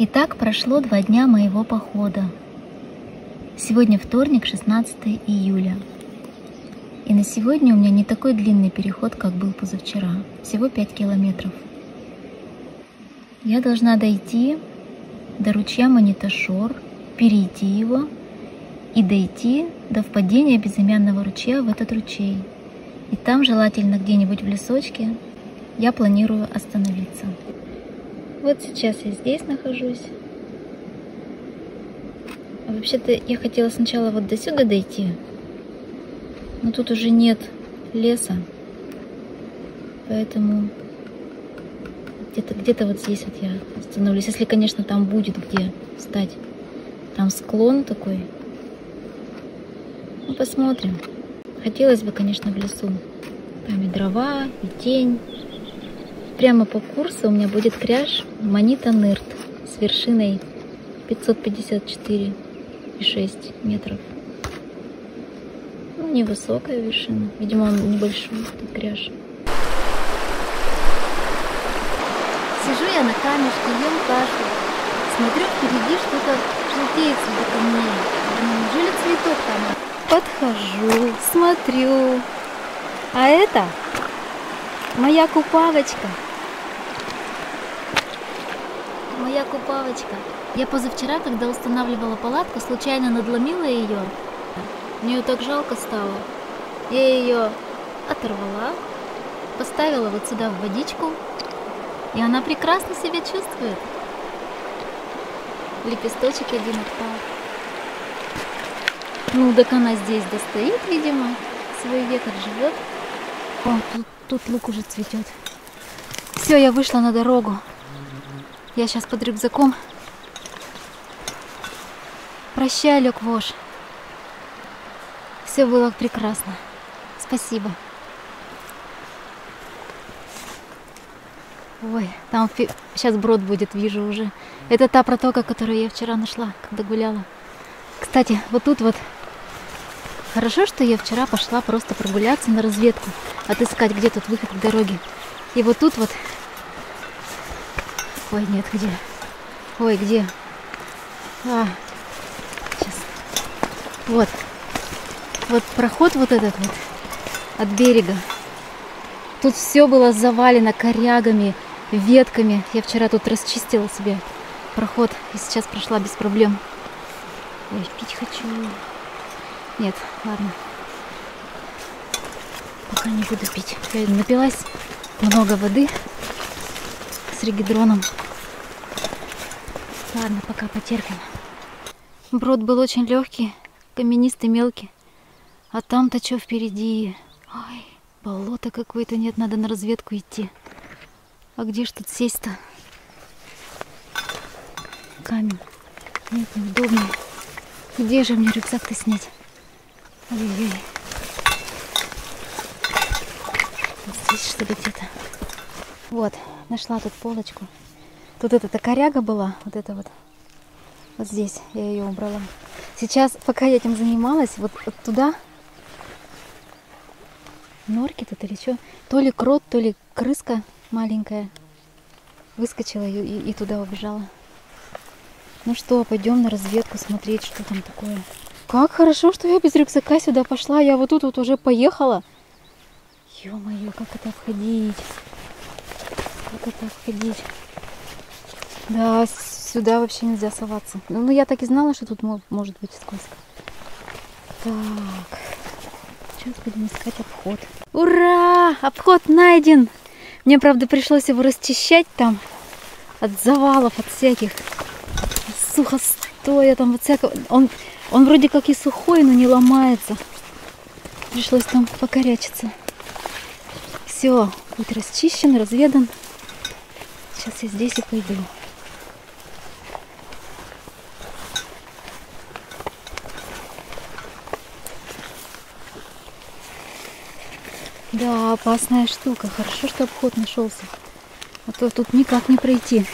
Итак, прошло 2 дня моего похода. Сегодня вторник, 16 июля. И на сегодня у меня не такой длинный переход, как был позавчера. Всего 5 километров. Я должна дойти до ручья Манитошор, перейти его и дойти до впадения безымянного ручья в этот ручей. И там, желательно где-нибудь в лесочке, я планирую остановиться. Вот сейчас я здесь нахожусь. Вообще-то я хотела сначала вот до сюда дойти, но тут уже нет леса, поэтому где-то вот здесь вот я остановлюсь, если, конечно, там будет где встать. Там склон такой. Ну, посмотрим. Хотелось бы, конечно, в лесу. Там и дрова, и тень. Прямо по курсу у меня будет кряж Манита Нырт с вершиной 554,6 метров. Ну, невысокая вершина. Видимо, он небольшой, этот кряж. Сижу я на камешке, ем кашу. Смотрю, впереди что-то желтеет среди камней. Неужели цветок там? Подхожу, смотрю. А это моя купавочка. Моя купавочка. Я позавчера, когда устанавливала палатку, случайно надломила ее. Мне ее так жалко стало. Я ее оторвала, поставила вот сюда в водичку, и она прекрасно себя чувствует. Лепесточек один отпал. Ну, так она здесь достоит, видимо. Свой век отживет. О, тут лук уже цветет. Все, я вышла на дорогу. Я сейчас под рюкзаком. Прощай, Лёквош. Все было прекрасно. Спасибо. Ой, там сейчас брод будет, вижу уже. Это та протока, которую я вчера нашла, когда гуляла. Кстати, вот тут вот. Хорошо, что я вчера пошла просто прогуляться на разведку, отыскать, где тут выход к дороге. И вот тут вот. Ой, нет, где? Ой, где? Сейчас. Вот. Вот проход вот этот вот от берега. Тут все было завалено корягами, ветками. Я вчера тут расчистила себе проход и сейчас прошла без проблем. Ой, пить хочу. Нет, ладно. Пока не буду пить. Я напилась много воды с регидроном. Ладно, пока потерпим. Брод был очень легкий, каменистый, мелкий. А там-то что впереди? Ой, болото какое-то, нет, надо на разведку идти. А где ж тут сесть-то? Камень. Нет, неудобно. Где же мне рюкзак-то снять? Ой-ой-ой. Здесь что ли где-то? Вот, нашла тут полочку. Тут эта коряга была, вот это вот. Вот здесь я ее убрала. Сейчас, пока я этим занималась, вот туда норки тут или что? То ли крот, то ли крыска маленькая. Выскочила и туда убежала. Ну что, пойдем на разведку смотреть, что там такое. Как хорошо, что я без рюкзака сюда пошла. Я вот тут вот уже поехала. Ё-моё, как это обходить? Как это обходить? Да, сюда вообще нельзя соваться. Ну, я так и знала, что тут может быть скользко. Так. Сейчас будем искать обход. Ура! Обход найден! Мне, правда, пришлось его расчищать там. От завалов, от всяких. Сухостоя там, вот всякого. Он вроде как и сухой, но не ломается. Пришлось там покорячиться. Все, путь расчищен, разведан. Сейчас я здесь и пойду. Да, опасная штука. Хорошо, что обход нашелся. А то тут никак не пройти.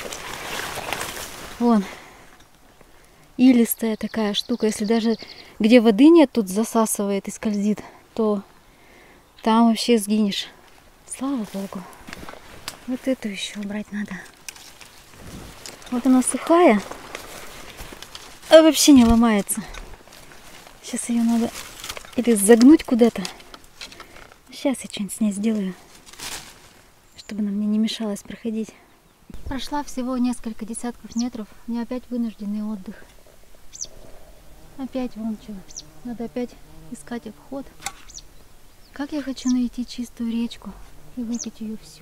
Вон. Илистая такая штука. Если даже где воды нет, тут засасывает и скользит, то там вообще сгинешь. Слава Богу. Вот эту еще убрать надо. Вот она сухая, а вообще не ломается. Сейчас ее надо или загнуть куда-то. Сейчас я что-нибудь с ней сделаю, чтобы она мне не мешалась проходить. Прошла всего несколько десятков метров, у меня опять вынужденный отдых. Опять вон что, надо опять искать обход. Как я хочу найти чистую речку и выпить ее всю.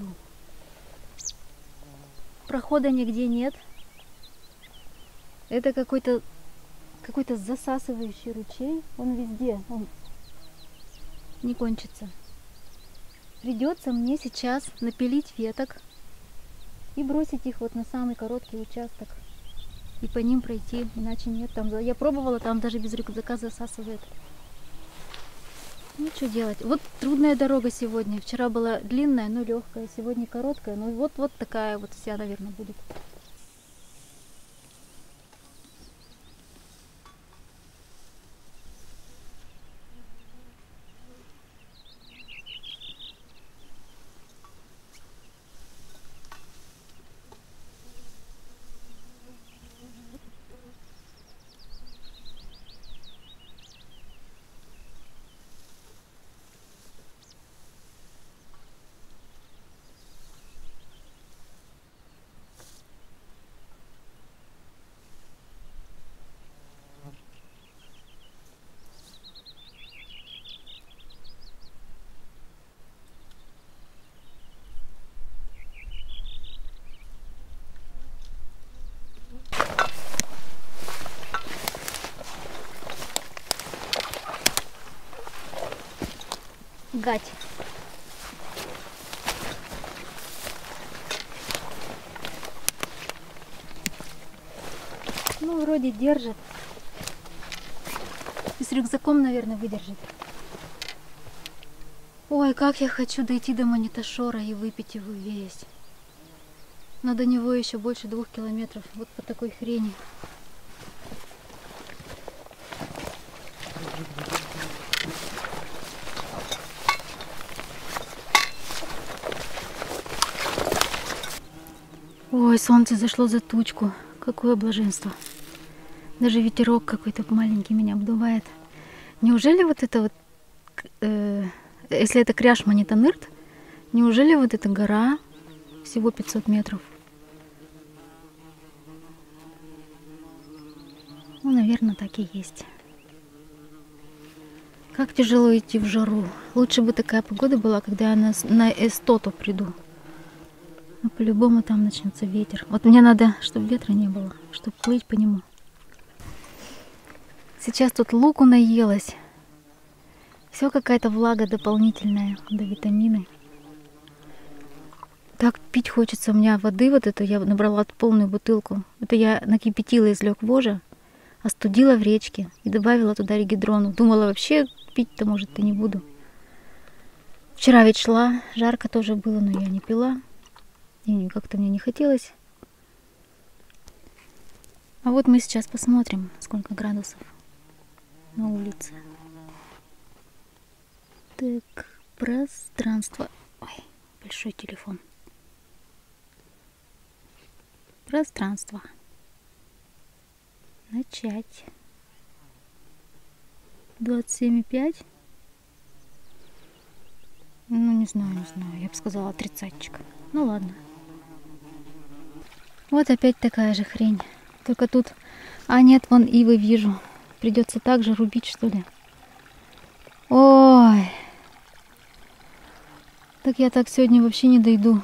Прохода нигде нет. Это какой-то засасывающий ручей. Он везде, он не кончится. Придется мне сейчас напилить веток и бросить их вот на самый короткий участок. И по ним пройти, иначе нет. Там, я пробовала, там даже без рюкзака засасывает. Ну что делать? Вот трудная дорога сегодня. Вчера была длинная, но легкая. Сегодня короткая. Ну вот такая вот вся, наверное, будет. Гать. Ну, вроде держит. И с рюкзаком, наверное, выдержит. Ой, как я хочу дойти до Манитошора и выпить его весь. Но до него еще больше 2 километров. Вот по такой хрени. Ой, солнце зашло за тучку. Какое блаженство. Даже ветерок какой-то маленький меня обдувает. Неужели вот это вот, если это кряж Манитонырт, неужели вот эта гора всего 500 метров? Ну, наверное, так и есть. Как тяжело идти в жару. Лучше бы такая погода была, когда я на Эстоту приду. Но по-любому там начнется ветер. Вот мне надо, чтобы ветра не было, чтобы плыть по нему. Сейчас тут луку наелась. Все какая-то влага дополнительная, да витамины. Так пить хочется. У меня воды вот эту я набрала полную бутылку. Это я накипятила из лёгвожа, остудила в речке и добавила туда регидрону. Думала, вообще пить-то, может, и не буду. Вчера ведь шла, жарко тоже было, но я не пила. И как-то мне не хотелось. А вот мы сейчас посмотрим, сколько градусов на улице. Так, пространство. Ой, большой телефон. Пространство. Начать. 27,5. Ну, не знаю. Я бы сказала 30-чик. Ну, ладно. Вот опять такая же хрень. Только тут... А, нет, вон ивы вижу. Придется так же рубить, что ли. Ой. Так я так сегодня вообще не дойду.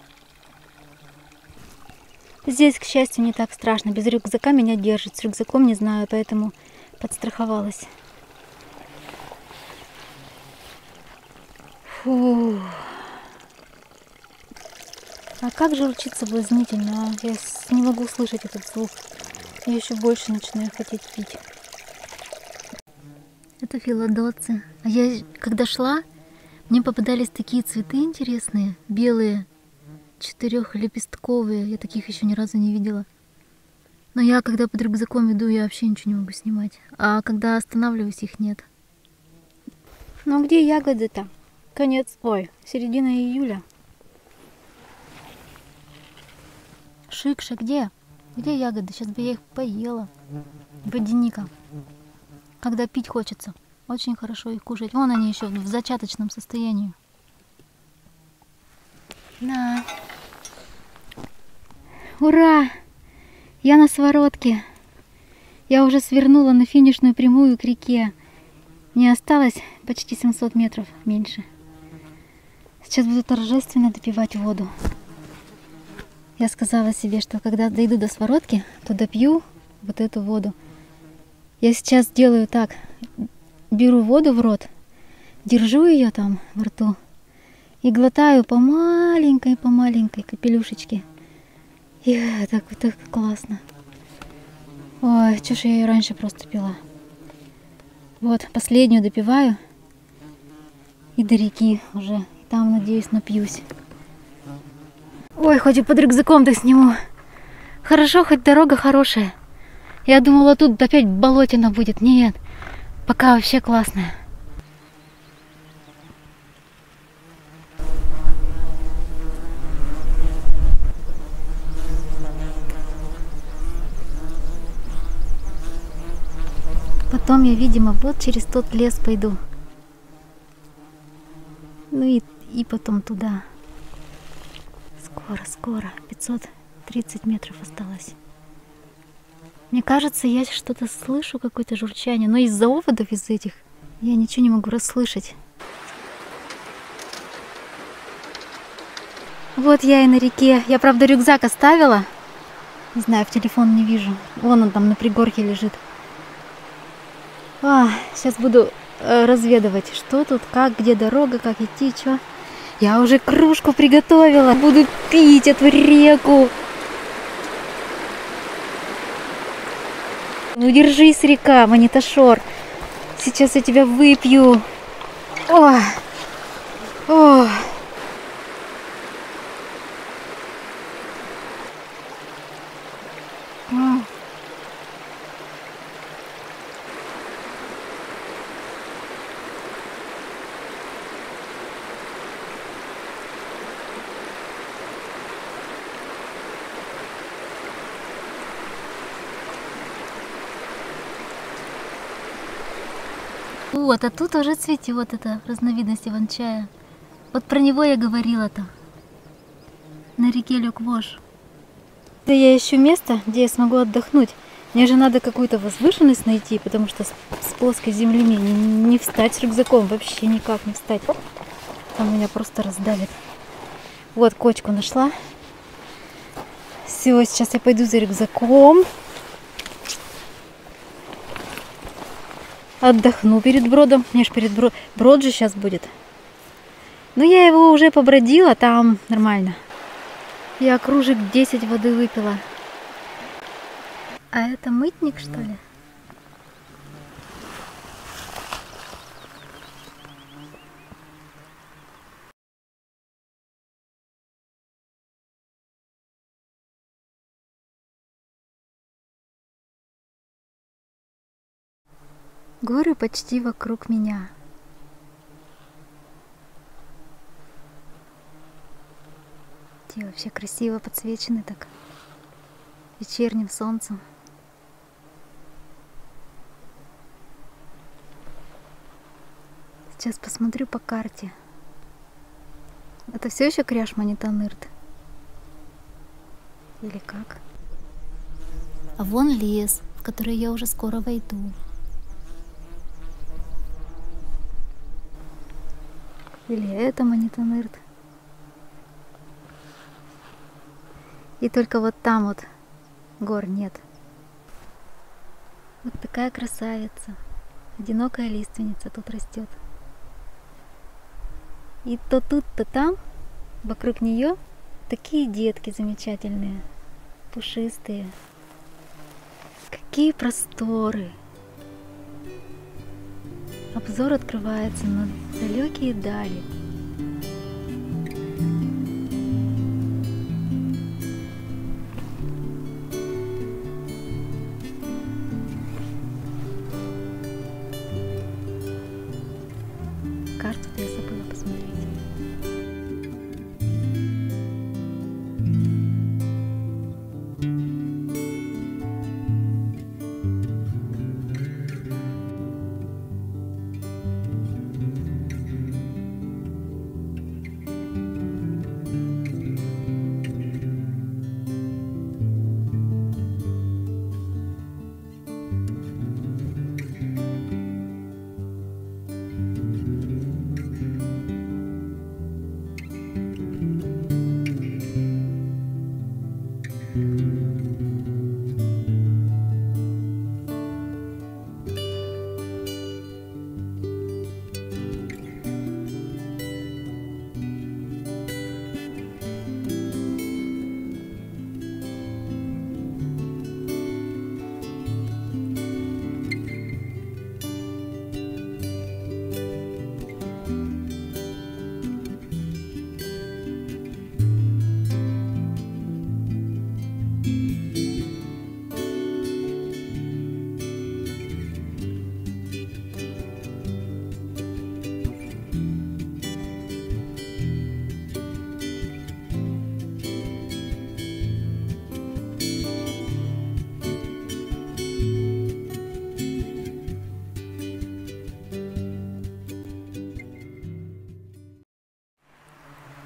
Здесь, к счастью, не так страшно. Без рюкзака меня держит. С рюкзаком не знаю, поэтому подстраховалась. Фу. А как же ручить соблазнительно, а? Я не могу слышать этот звук. Я еще больше начинаю хотеть пить. Это филодоцы. А я, когда шла, мне попадались такие цветы интересные, белые, 4-лепестковые. Я таких еще ни разу не видела. Но я, когда под рюкзаком иду, я вообще ничего не могу снимать. А когда останавливаюсь, их нет. Ну где ягоды-то? Конец, ой, середина июля. Шикша где? Где ягоды? Сейчас бы я их поела. Водяника. Когда пить хочется. Очень хорошо их кушать. Вон они еще в зачаточном состоянии. На. Ура! Я на Своротке. Я уже свернула на финишную прямую к реке. Мне осталось почти 700 метров, меньше. Сейчас буду торжественно допивать воду. Я сказала себе, что когда дойду до Своротки, то допью вот эту воду. Я сейчас делаю так. Беру воду в рот, держу ее там во рту и глотаю по маленькой капелюшечке. И так классно. Ой, чё ж я ее раньше просто пила. Вот, последнюю допиваю. И до реки уже. Там, надеюсь, напьюсь. Ой, хоть и под рюкзаком-то сниму. Хорошо, хоть дорога хорошая. Я думала, тут опять болотина будет. Нет, пока вообще классная. Потом я, видимо, вот через тот лес пойду. Ну и потом туда. Скоро. 530 метров осталось. Мне кажется, я что-то слышу, какое-то журчание. Но из-за оводов, из этих, я ничего не могу расслышать. Вот я и на реке. Я, правда, рюкзак оставила. Не знаю, в телефон не вижу. Вон он там на пригорке лежит. Сейчас буду разведывать, что тут, как, где дорога, как идти, что. Я уже кружку приготовила. Буду пить эту реку. Ну держись, река, Манитошор. Сейчас я тебя выпью. О. Вот, а тут уже цветет эта разновидность иван-чая. Вот про него я говорила-то. На реке Лёквож. Да я ищу место, где я смогу отдохнуть. Мне же надо какую-то возвышенность найти, потому что с плоской земли мне не встать с рюкзаком. Вообще никак не встать. Там меня просто раздавит. Вот кочку нашла. Все, сейчас я пойду за рюкзаком. Отдохну перед бродом. Мне ж перед брод же сейчас будет. Но я его уже побродила, там нормально. Я кружек 10 воды выпила. А это мытник, что ли? Горы почти вокруг меня. Те вообще красиво подсвечены так вечерним солнцем. Сейчас посмотрю по карте. Это все еще кряж Манитанырт? Или как? А вон лес, в который я уже скоро войду. Или это Манитанырт. И только вот там вот гор нет. Вот такая красавица. Одинокая лиственница тут растет. И то тут, то там, вокруг нее, такие детки замечательные, пушистые. Какие просторы! Обзор открывается на далекие дали. Карту-то я забыла посмотреть.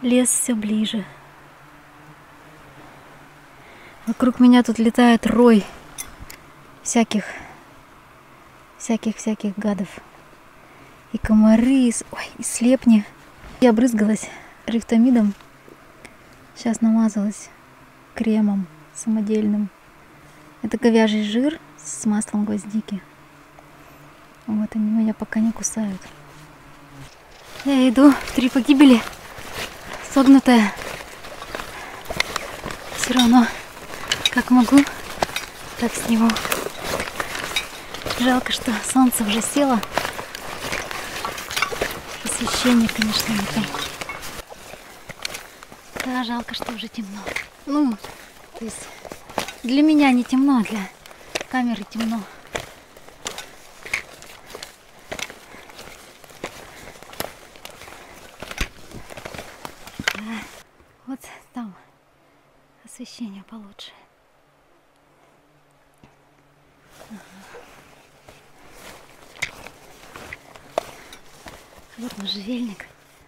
Лес все ближе. Вокруг меня тут летает рой всяких гадов. И комары, ой, и слепни. Я обрызгалась рифтамидом. Сейчас намазалась кремом самодельным. Это говяжий жир с маслом гвоздики. Вот они меня пока не кусают. Я иду в 3 погибели. Согнутая. Все равно, как могу, так сниму. Жалко, что солнце уже село. Освещение, конечно, не то. Да, жалко, что уже темно. Ну, то есть для меня не темно, а для камеры темно. Да, вот там освещение получше. Вот можжевельник.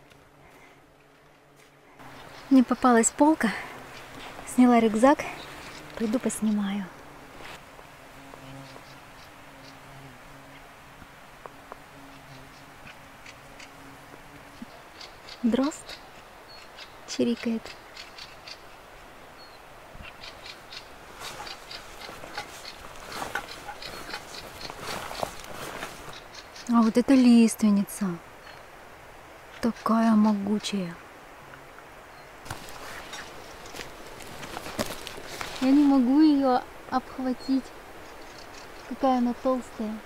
Мне попалась полка. Сняла рюкзак. Пойду поснимаю. Дрозд чирикает. А вот это лиственница. Такая могучая. Я не могу ее обхватить. Какая она толстая.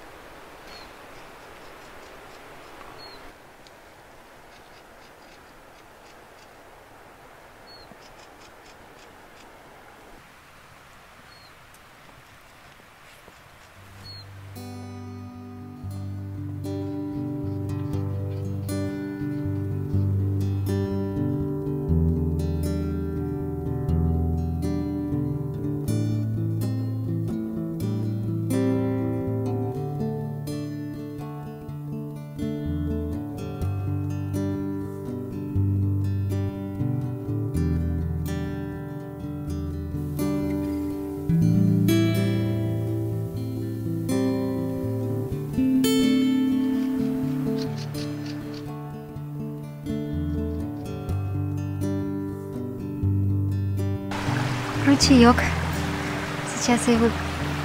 Ручеек. Сейчас я его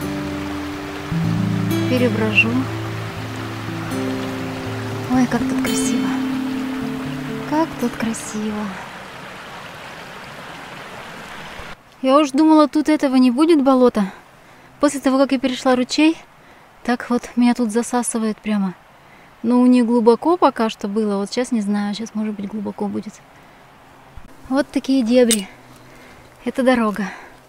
переброжу. Ой, как тут красиво. Как тут красиво. Я уж думала, тут этого не будет болота. После того, как я перешла ручей, так вот меня тут засасывает прямо. Ну, не глубоко пока что было. Вот сейчас не знаю, сейчас может быть глубоко будет. Вот такие дебри. Это дорога.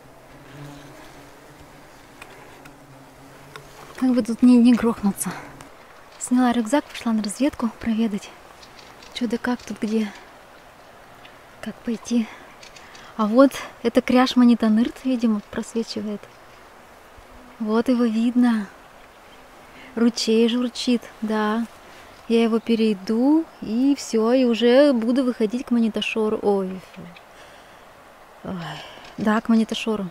Как бы тут не грохнуться. Сняла рюкзак, пошла на разведку проведать. Что да как тут где. Как пойти. А вот это кряж Манитанырт, видимо, просвечивает. Вот его видно. Ручей журчит, да. Я его перейду и все, и уже буду выходить к Манитошору. Ой. Да, к Манитошору.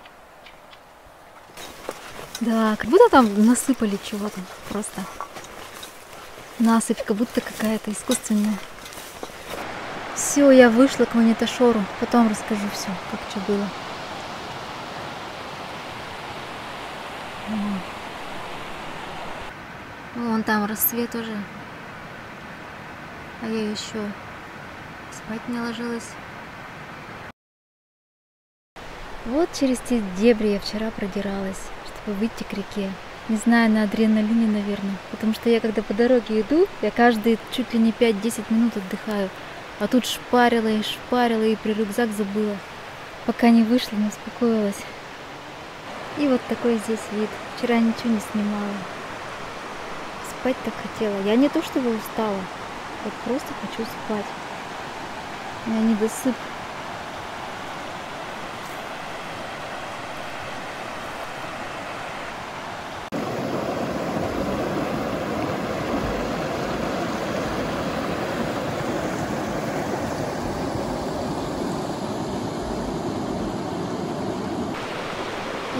Да, как будто там насыпали чего-то. Просто насыпь, как будто какая-то искусственная. Все, я вышла к Манитошору. Потом расскажу все, как что было. Вон там рассвет уже. А я еще спать не ложилась. Вот через те дебри я вчера продиралась, чтобы выйти к реке. Не знаю, на адреналине, наверное. Потому что я когда по дороге иду, я каждые чуть ли не 5-10 минут отдыхаю. А тут шпарила и при рюкзак забыла. Пока не вышла, не успокоилась. И вот такой здесь вид. Вчера ничего не снимала. Спать так хотела. Я не то чтобы устала. Вот просто хочу спать. У меня недосып.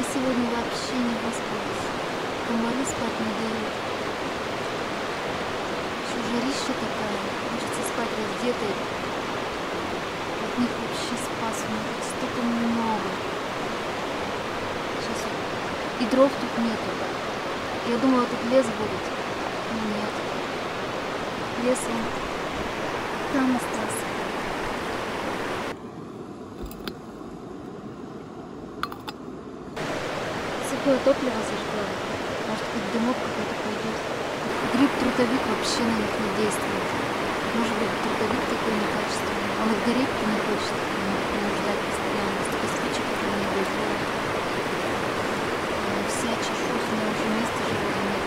сегодня вообще не выспалась. Комары спать не дают. Еще жарища такая. Хочется спать раздетой. От них вообще спас у меня тут столько много. Сейчас и дров тут нету. Я думала, тут лес будет. Но нет. Лес он там остался. Сухое топливо зажгла. Может, хоть дымок какой-то пойдет. Гриб-трутовик вообще на них не действует. Может быть, трутовик такой некачественный. Он их гореть-то не хочет. Не ждать постоянно. Столько спичек, которые не будет делать. Вся чешусь, у меня уже места живого нет.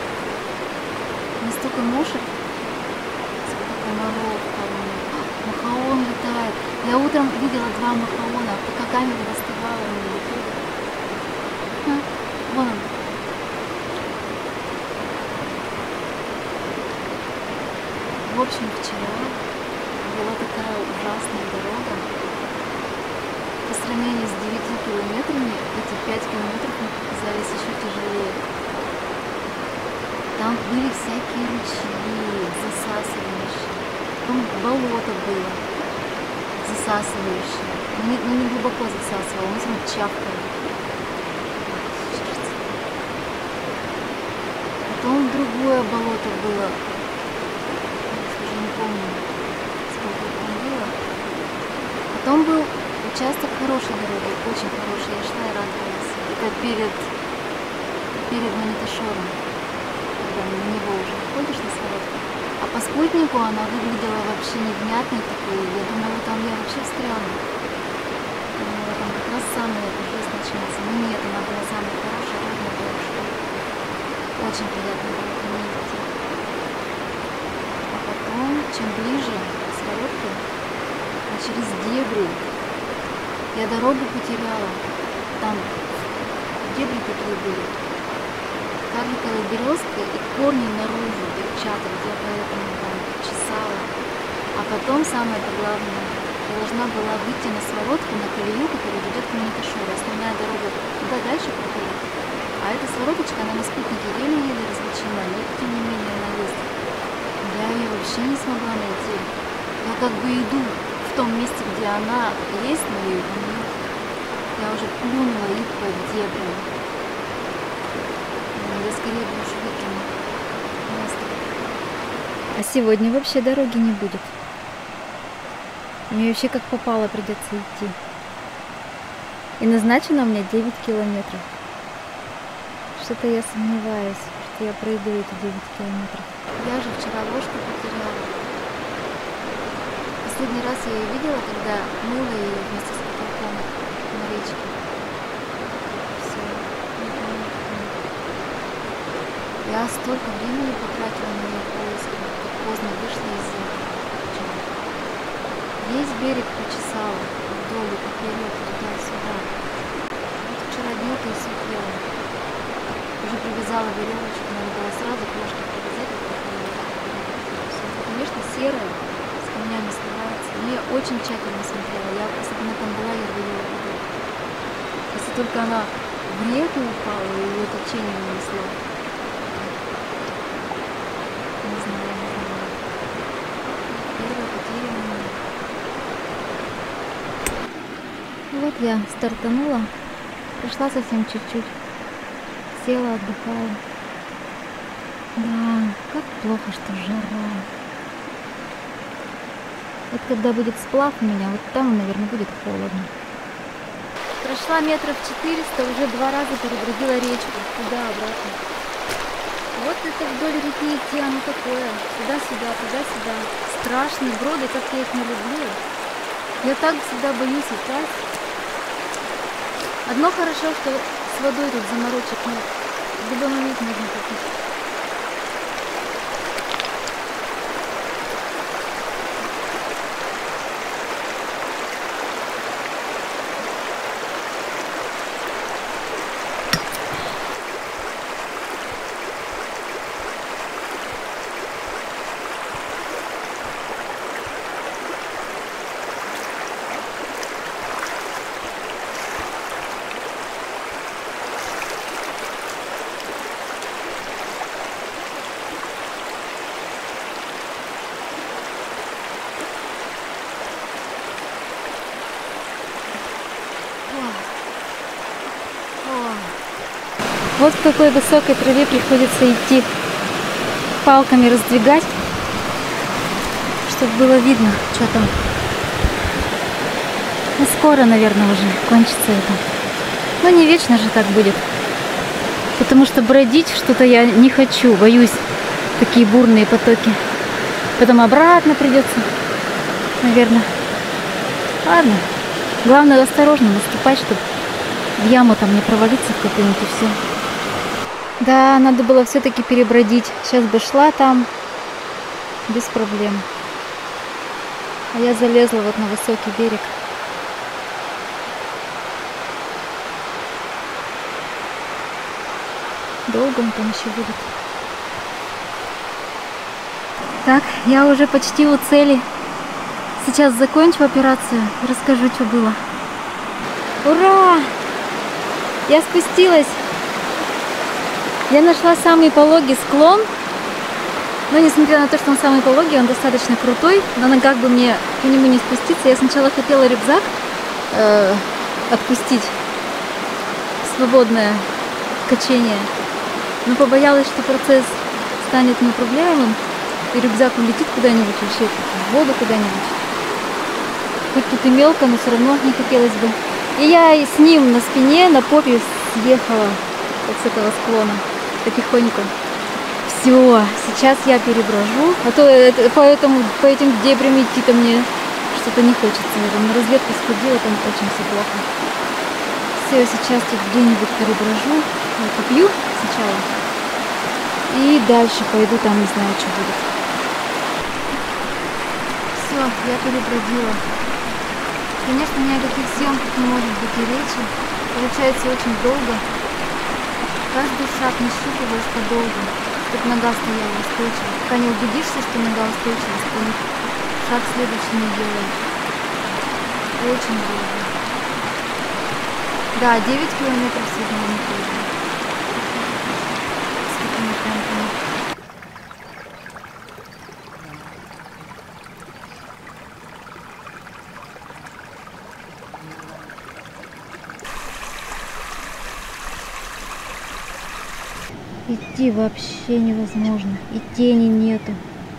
Не столько мошек, сколько комаров. Махаон летает. Я утром видела 2 махаона, пока камера доставала, они летели. Вон он. В общем, вчера была такая ужасная дорога. По сравнению с 9 километрами, эти 5 километров мне показались еще тяжелее. Там были всякие ручьи, засасывающие. Там болото было, засасывающее. Не глубоко засасывало, мы с вами чавкали. Потом другое болото было. Уже не помню, сколько там было. Потом был участок хорошей дороги, очень хороший. Я шла и радовалась. Это перед Манитошором. Когда на него уже ходишь на своротку. А по спутнику она выглядела вообще невнятной такой. Я думала, там я вообще встряну. Думала, там как раз самая жизнь начнется. Но нет, она была самая хорошая, ровная дорожка. Очень приятно было к ней идти. А потом, чем ближе к своротке, через дебри, я дорогу потеряла. Там дебри такие были. Карликовая березка и корни наружу торчат, я поэтому там чесала. А потом, самое главное, я должна была выйти на своротку, на колею, которая ведет к Манитошору. Основная дорога туда дальше проходит. А эта свороточка, она на спутнике еле-еле различима, но тем не менее она есть. Я ее вообще не смогла найти. Я как бы иду в том месте, где она есть, но ее нет. Я уже плюнула их под дебрем. Я скорее душу выкину. А сегодня вообще дороги не будет. Мне вообще как попало придется идти. И назначено у меня 9 километров. Что-то я сомневаюсь, что я пройду эти 9 километров. Я же вчера ложку потеряла. Последний раз я ее видела, когда мыла ее вместе с котелком на речке. Все. Я столько времени потратила на ее поиски, как поздно вышла из этого. Весь берег почесала, вдоль и поперек, туда-сюда. Вот вчера днем-то и сидела. Уже привязала веревочку, надо было сразу плошки привязать. Конечно, серая, с камнями сливается. Но я очень тщательно смотрела. Я, если бы она там была, я бы ее увидела. Если только она в реку упала и ее течение унесло. Не знаю. Первая потеря у меня. Вот я стартанула. Прошла совсем чуть-чуть. Села, отдыхаю. Да, как плохо, что жара. Вот когда будет сплав у меня, вот там, наверное, будет холодно. Прошла метров 400, уже 2 раза перебродила речку. Туда-обратно. Вот это вдоль реки идти, оно такое. Туда-сюда, туда-сюда. Страшные броды, как я их не люблю. Я так всегда боюсь упасть. Одно хорошо, что с водой тут заморочек нет. В любой момент можно попить. Вот в какой высокой траве приходится идти, палками раздвигать, чтобы было видно, что там. Ну, скоро, наверное, уже кончится это. Но не вечно же так будет. Потому что бродить что-то я не хочу, боюсь такие бурные потоки. Потом обратно придется, наверное. Ладно. Главное осторожно наступать, чтобы в яму там не провалиться в какую-нибудь и все. Да, надо было все-таки перебродить. Сейчас бы шла там без проблем. А я залезла вот на высокий берег. Долго он там еще будет. Так, я уже почти у цели. Сейчас закончу операцию и расскажу, что было. Ура! Я спустилась. Я нашла самый пологий склон. Но несмотря на то, что он самый пологий, он достаточно крутой. На ногах бы мне к нему не спуститься. Я сначала хотела рюкзак отпустить. Свободное качение. Но побоялась, что процесс станет неуправляемым. И рюкзак улетит куда-нибудь вообще, в воду куда-нибудь. Хоть тут и мелко, но все равно не хотелось бы. И я и с ним на спине, на попе съехала вот с этого склона потихоньку. Все, сейчас я переброжу. А то по этим дебрям идти-то мне что-то не хочется. Я на разведку сходила, там очень все плохо. Все, сейчас тут где-нибудь переброжу. Попью сначала. И дальше пойду, там не знаю, что будет. Все, я перебродила. Конечно, ни о каких съемках не может быть и речи. Получается очень долго. Каждый шаг нащупываешь подолгу, чтобы нога стояла устойчиво. Пока не убедишься, что нога устойчива, стоит, шаг следующий не делаешь. Очень долго. Да, 9 километров сегодня не пройду. С такими темпами. Идти вообще невозможно. И тени нету.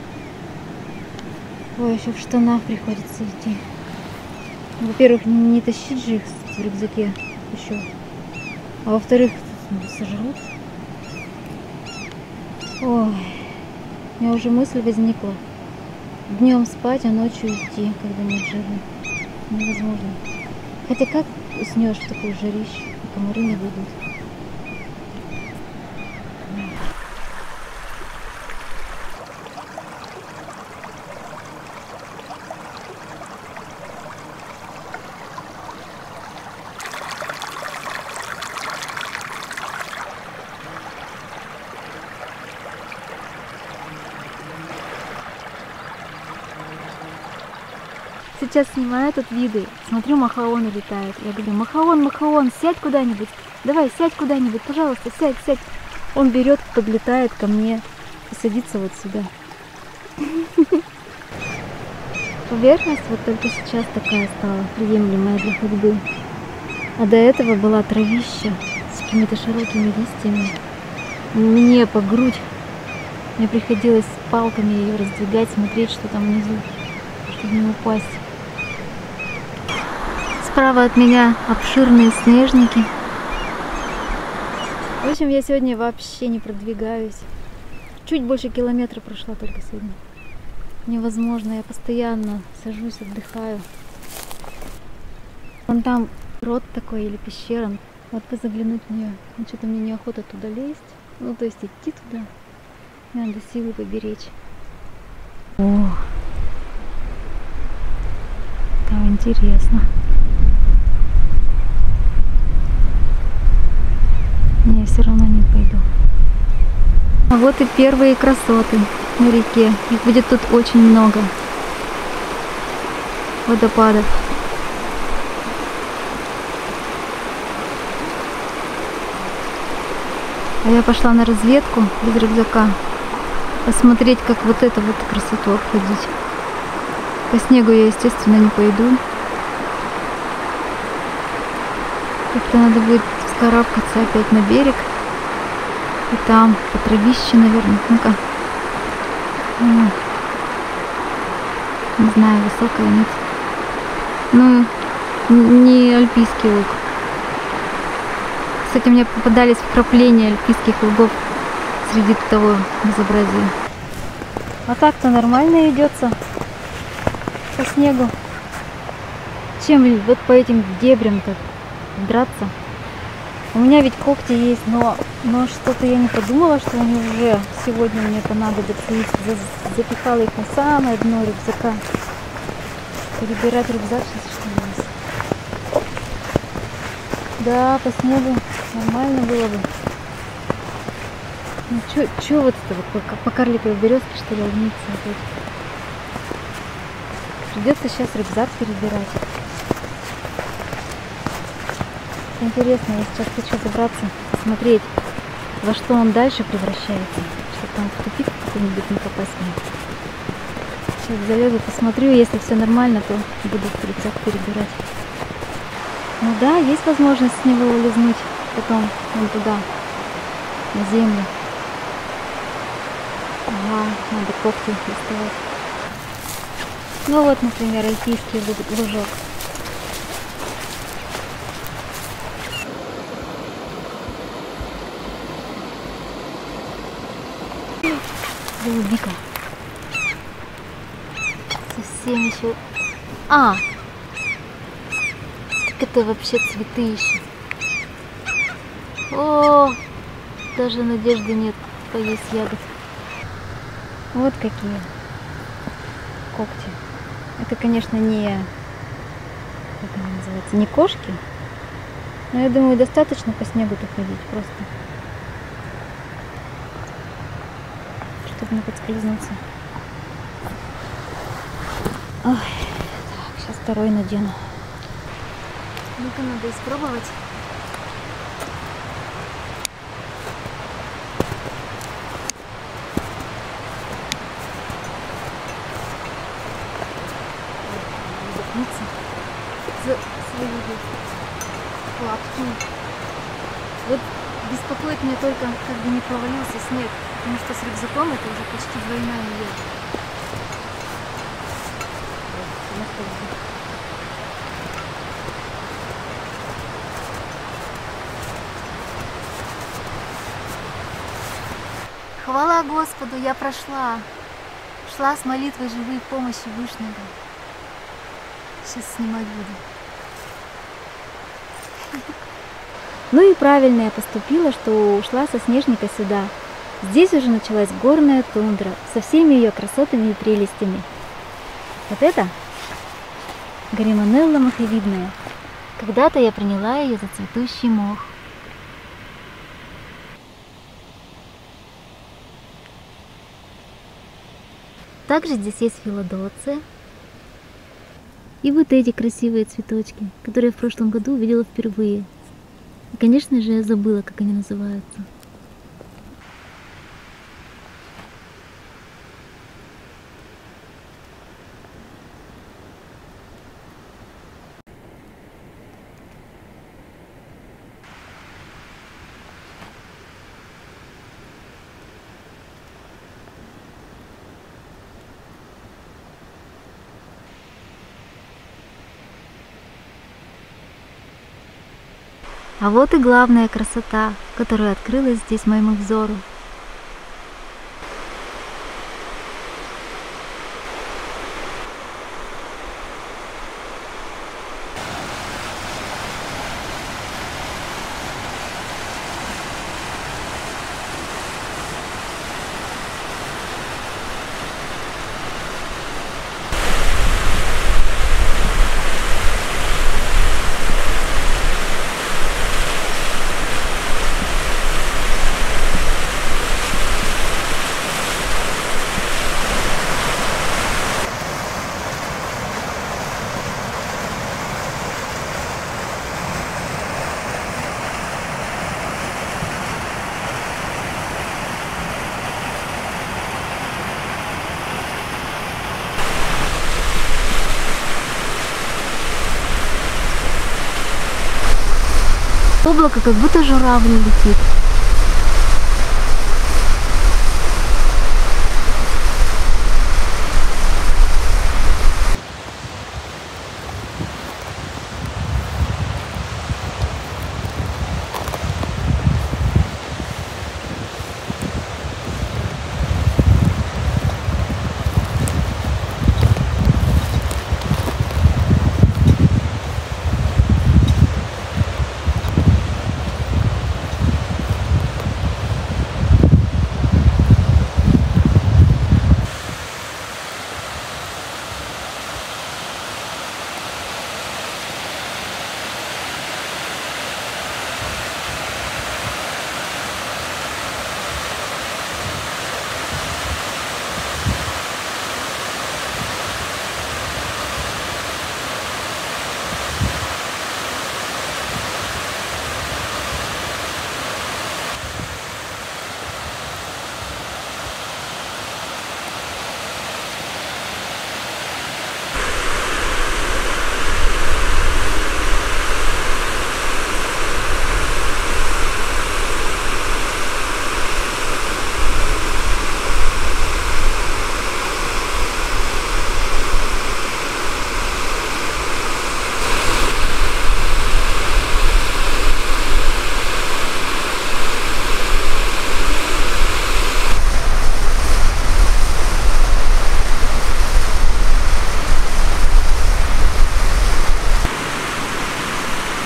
Ой, еще в штанах приходится идти. Во-первых, не тащить же их в рюкзаке еще. А во-вторых, сожрут. Ой, у меня уже мысль возникла. Днем спать, а ночью идти, когда нет жары. Невозможно. Хотя как уснешь в такое жарище, и комары не выйдут. Сейчас снимаю тут виды, смотрю, махаоны летают. Я говорю: Махаон, сядь куда-нибудь. Давай, сядь куда-нибудь, пожалуйста, сядь. Он берет, подлетает ко мне и садится вот сюда. Поверхность вот только сейчас такая стала, приемлемая для ходьбы. А до этого была травища с какими-то широкими листьями. Мне по грудь. Мне приходилось палками ее раздвигать, смотреть, что там внизу, чтобы не упасть. Справа от меня обширные снежники. В общем, я сегодня вообще не продвигаюсь. Чуть больше километра прошла только сегодня. Невозможно, я постоянно сажусь, отдыхаю. Вон там рот такой или пещера. Вот бы заглянуть в нее. Но что-то мне неохота туда лезть. Ну, то есть идти туда. Надо силы поберечь. О, там интересно. Не, все равно не пойду. А вот и первые красоты на реке. Их будет тут очень много. Водопадов. А я пошла на разведку без рюкзака. Посмотреть, как вот эту вот красоту обходить. По снегу я, естественно, не пойду. Как-то надо будет вскарабкаться опять на берег. И там по травище, наверное. Ну-ка. Не знаю, высокая, нет. Ну, не альпийский луг. Кстати, мне попадались вкрапления альпийских лугов среди того безобразия. А так-то нормально идется по снегу. Чем вот по этим дебрям-то драться? У меня ведь когти есть, но что-то я не подумала, что они уже сегодня мне понадобятся. И запихала их на самое дно рюкзака. Перебирать рюкзак сейчас, что ли? Да, по снегу нормально было бы. Ну чё вот это вот по карликовой березке, что ли, волниться опять? Придется сейчас рюкзак перебирать. Интересно, я сейчас хочу забраться, посмотреть, во что он дальше превращается, чтобы там в тупик какой-нибудь не попасть. Сейчас залезу, посмотрю, если все нормально, то буду рюкзак перебирать. Ну да, есть возможность с него улизнуть потом вон туда, на землю. Ага, надо когти доставать. Ну вот, например, альпийский лужок. Голубика. Совсем еще. А! Так это вообще цветы еще. О! Даже надежды нет поесть ягод. Вот какие когти. Это, конечно, не... Как они называются? Не кошки. Но я думаю, достаточно по снегу-то ходить просто. Чтобы не подскользнуться. Ой, так, сейчас второй надену. Ну-ка, надо испробовать. За свои лапки. Вот беспокоит меня только, как бы не провалился снег, потому что с рюкзаком это уже почти двойная езда. Хвала Господу, я прошла. Шла с молитвой живой помощи Вышнего. Сейчас снимать буду. Ну и правильно я поступила, что ушла со снежника сюда. Здесь уже началась горная тундра со всеми ее красотами и прелестями. Вот это Гаримонелла моховидная. Когда-то я приняла ее за цветущий мох. Также здесь есть филодоция. И вот эти красивые цветочки, которые я в прошлом году увидела впервые. И, конечно же, я забыла, как они называются. А вот и главная красота, которая открылась здесь моему взору. Облако как будто журавль летит.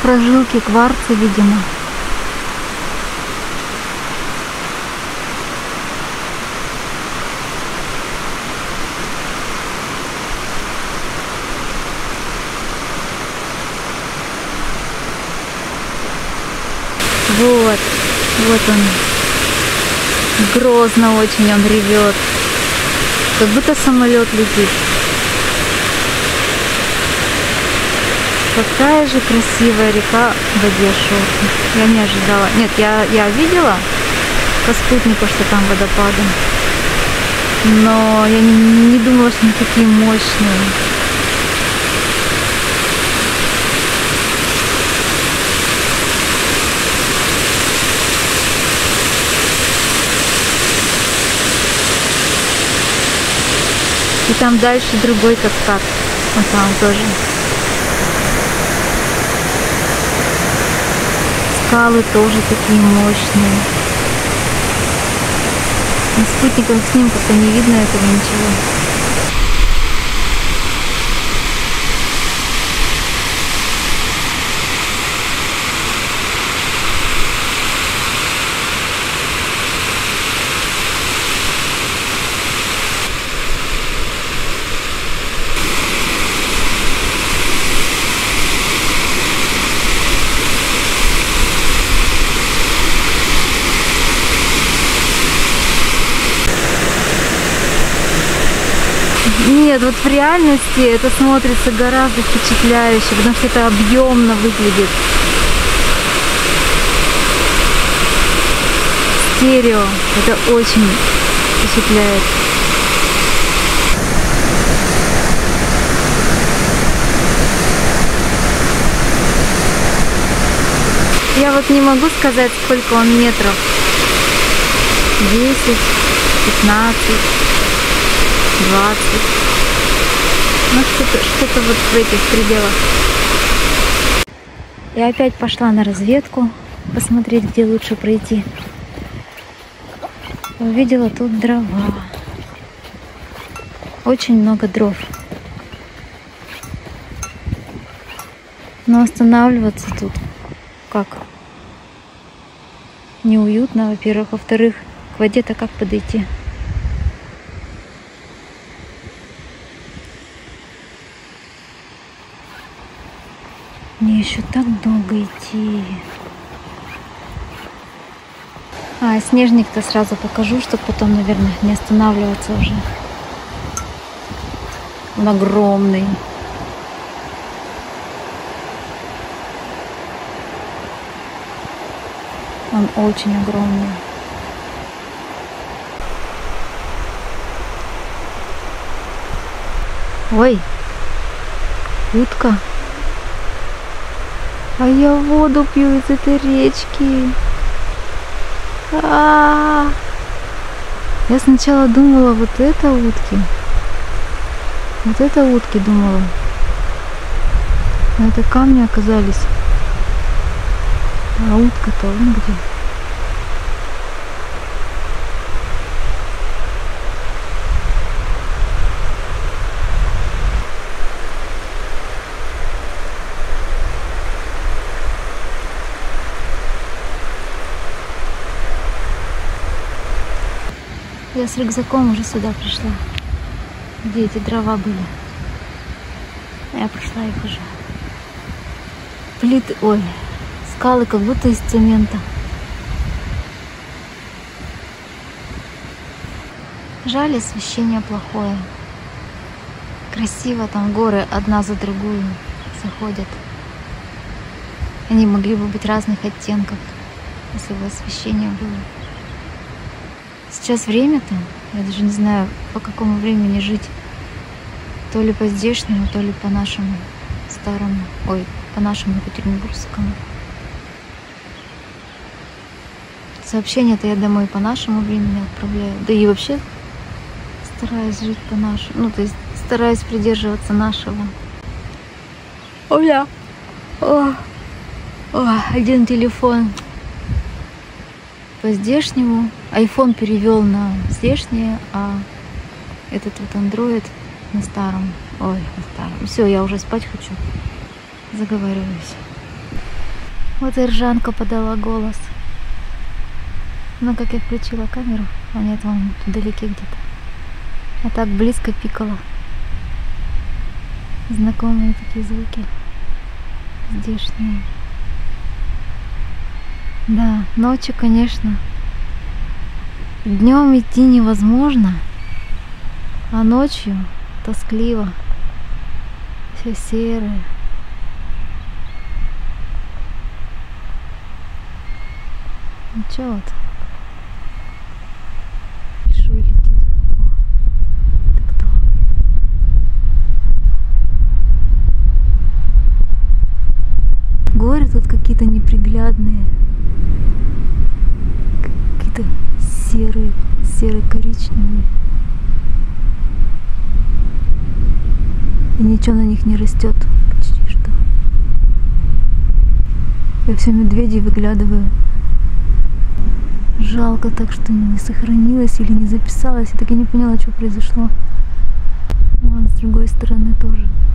прожилки кварца, видимо. Вот он. Грозно очень он ревет. Как будто самолет летит. Какая же красивая река в Одесшу. Я не ожидала. Нет, я видела по спутнику, что там водопады. Но я не думала, что они такие мощные. И там дальше другой каскад. Вот там тоже. Скалы тоже такие мощные. На спутниковых снимках-то не видно этого ничего. Нет, вот в реальности это смотрится гораздо впечатляюще, потому что это объемно выглядит. Стерео. Это очень впечатляет. Я вот не могу сказать, сколько он метров. 10, 15. 20. Ну, что-то вот в этих пределах. Я опять пошла на разведку, посмотреть, где лучше пройти. Увидела тут дрова. Очень много дров. Но останавливаться тут как? Неуютно, во-первых. Во-вторых, к воде-то как подойти? Мне еще так долго идти. Снежник-то сразу покажу, чтобы потом, наверное, не останавливаться уже. Он огромный. Он очень огромный. Ой, утка. А я воду пью из этой речки. Я сначала думала, вот это утки. Вот это утки, думала. Но это камни оказались. А утка-то вон где. Я с рюкзаком уже сюда пришла, где эти дрова были. Я прошла их уже. Плиты, ой, скалы как будто из цемента. Жаль, освещение плохое. Красиво там горы одна за другую заходят. Они могли бы быть разных оттенков, если бы освещение было. Сейчас время-то, я даже не знаю, по какому времени жить. То ли по здешнему, то ли по нашему старому, ой, по нашему екатеринбургскому. Сообщения-то я домой по нашему времени отправляю. Да и вообще стараюсь жить по нашему, ну, то есть стараюсь придерживаться нашего. Оля! О, один телефон. По здешнему. iPhone перевел на здешнее, а этот вот Android на старом. Ой, на старом. Все, я уже спать хочу. Заговариваюсь. Вот и ржанка подала голос. Но как я включила камеру, а нет, вон вдалеке где-то. А так близко пикала. Знакомые такие звуки. Здешние. Да, ночью, конечно. Днем идти невозможно, а ночью тоскливо. Все серое. Ну чё вот? Большой летит. О, это кто? Горы тут какие-то неприглядные. Какие-то серые, серо-коричневые. И ничего на них не растет почти что. Я все медведей выглядываю. Жалко так, что не сохранилось или не записалось. Я так и не поняла, что произошло. Вон с другой стороны тоже.